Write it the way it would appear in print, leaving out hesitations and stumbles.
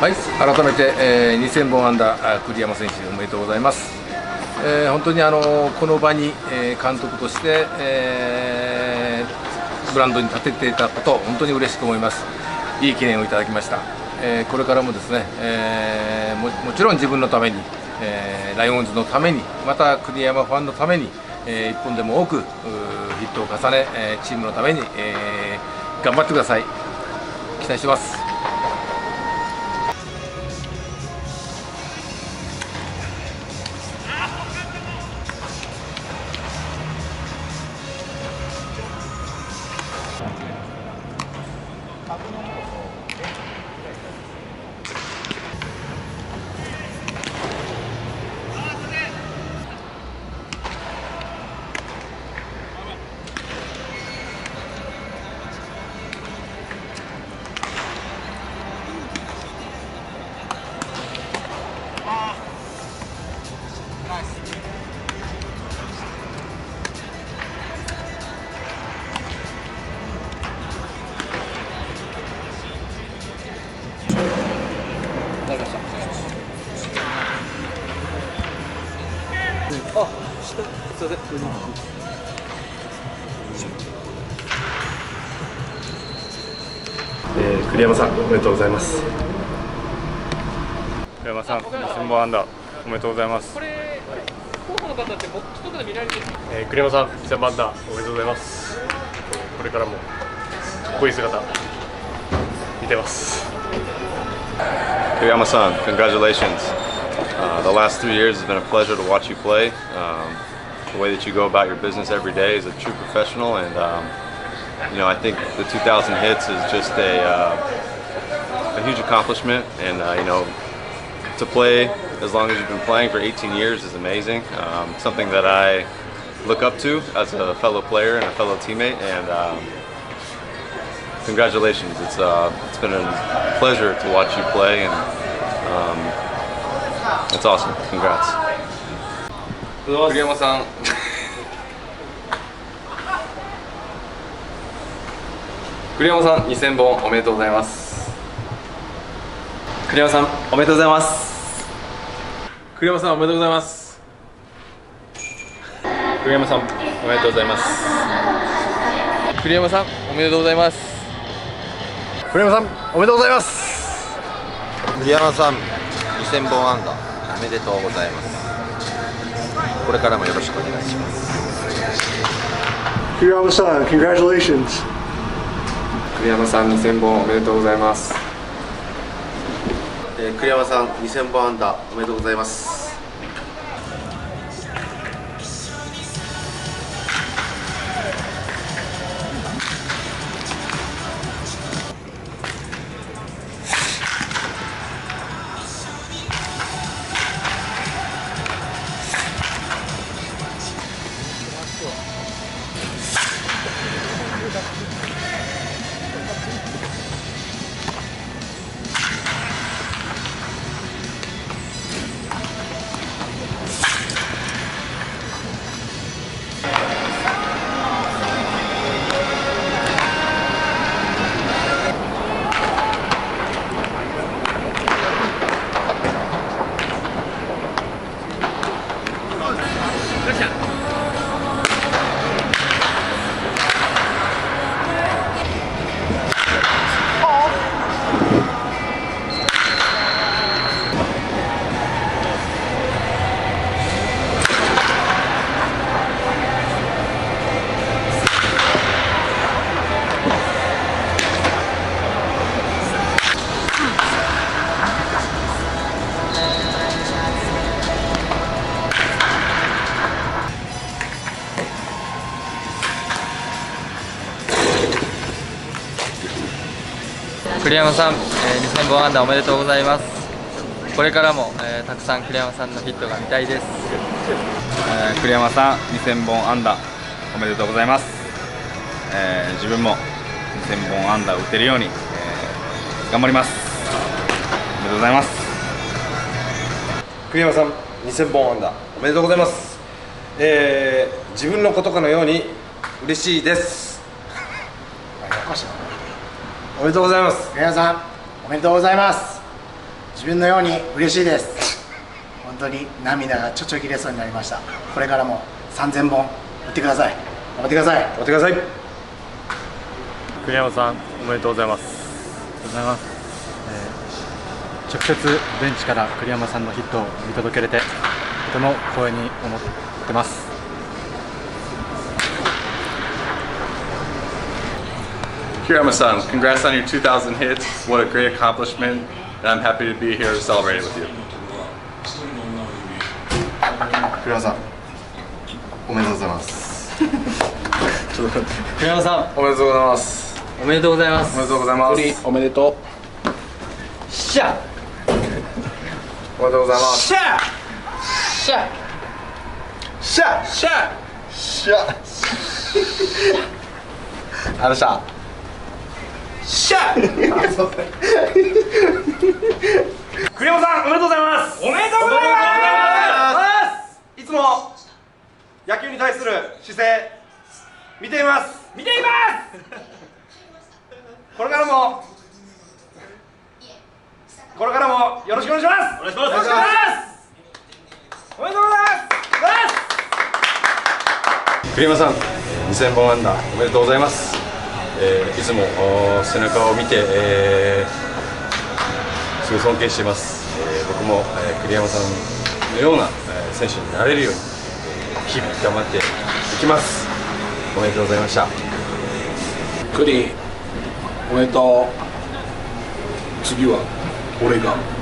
はい、改めて、2000本安打栗山選手おめでとうございます。本当にこの場に、監督として、グラウンドに立てていたこと本当に嬉しく思います。いい記念をいただきました。これからもですね、もちろん自分のために、ライオンズのために、また栗山ファンのために、一本でも多くヒットを重ね、チームのために、頑張ってください。期待してます。 栗山さん、おめでとうございます。 栗山さん、2000本安打おめでとうございます。 これ、候補の方ってボックスとかで見られてるんですか？ 栗山さん、2000本安打おめでとうございます。これからもかっこいい姿見てます。 栗山さん、congratulations. The last 3 years has been a pleasure to watch you play. The way that you go about your business every day is a true professional, and you know, I think the 2,000 hits is just a huge accomplishment, and you know, to play as long as you've been playing for 18 years is amazing. Something that I look up to as a fellow player and a fellow teammate, and congratulations. It's been a pleasure to watch you play, and it's awesome. Congrats. 栗山さん栗山さん2000本おめでとうございます。 栗山さんおめでとうございます。 栗山さんおめでとうございます。 栗山さん、おめでとうございます。 栗山さんおめでとうございます。 栗山さんおめでとうございます。 栗山さん2000本安打おめでとうございます。これからもよろしくお願いします。 栗山さん、congratulations。 栗山さん、2000本おめでとうございます。 栗山さん2000本安打おめでとうございます。 栗山さん、2000本安打おめでとうございます。これからも、たくさん栗山さんのヒットが見たいです。 栗山さん、2000本安打おめでとうございます。自分も2000本安打を打てるように、頑張ります。おめでとうございます。 栗山さん2000本安打おめでとうございます。自分のことかのように嬉しいです。おめでとうございます。 栗山さんおめでとうございます。 自分のように嬉しいです。本当に涙がちょちょぎれそうになりました。これからも3000本打ってください。頑張ってください。 頑張ってください。 栗山さん、おめでとうございます。 ありがとうございます。直接ベンチから栗山さんのヒットを見届けれて、とても光栄に思ってます。 Kiriyama-san, congrats on your 2,000 hits. What a great accomplishment, and I'm happy to be here to celebrate it with you. 栗山さん、おめでとうございます。 栗山さん、 おめでとうございます。 おめでとうございます。 おめでとうございます。 おめでとう。 しゃおめでとうございます。 しゃしゃしゃしゃしゃあのさしゃ栗山さん、おめでとうございます。 おめでとうございます。 いつも野球に対する姿勢見ています。 見ています。 これからもよろしくお願いします。 お願いします。おめでとうございます。 栗山さん、2000本安打おめでとうございます。いつも背中を見て、すごい尊敬しています。僕も、栗山さんのような、選手になれるように、日々頑張っていきます。おめでとうございました。 栗、おめでとう。次は俺が。